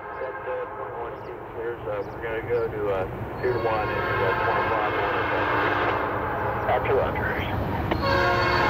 Set 21 2 clears. We're going to go to 2 to 1 and 25 1. After Rogers.